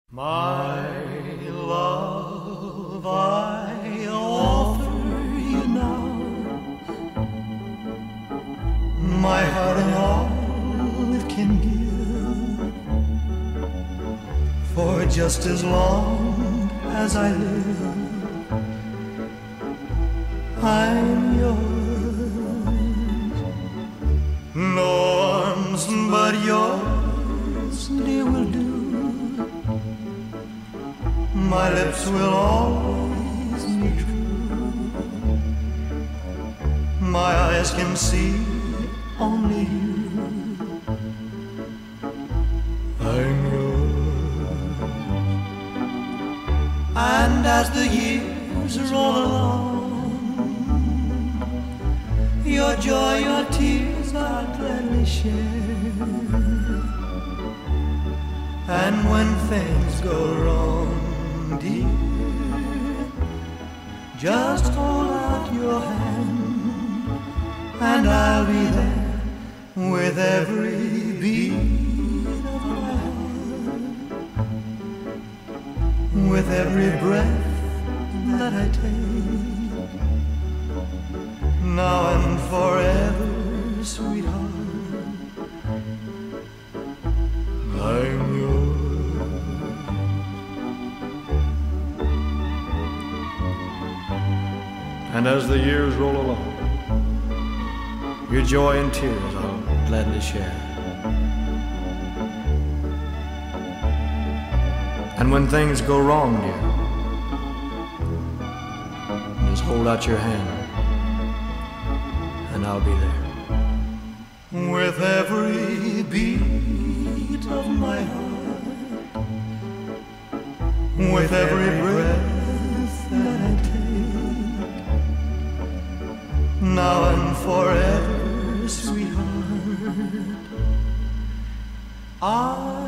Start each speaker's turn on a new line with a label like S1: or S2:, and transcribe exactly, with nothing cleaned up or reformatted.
S1: My love, I offer you now my heart and all it can give. For just as long as I live, I'm yours. No arms but yours, dear, will do. My lips will always be true. My eyes can see only you. I'm yours. And as the years roll along, your joy, your tears I'll gladly share. And when things go wrong, dear, just hold out your hand, and I'll be there with every beat of my heart, with every breath that I take, now and forever, sweetheart, I'm yours.
S2: And as the years roll along, your joy and tears I'll gladly share. And when things go wrong, dear, just hold out your hand, and I'll be there.
S1: With every beat of my heart, with every breath that I take, now and forever, sweetheart, I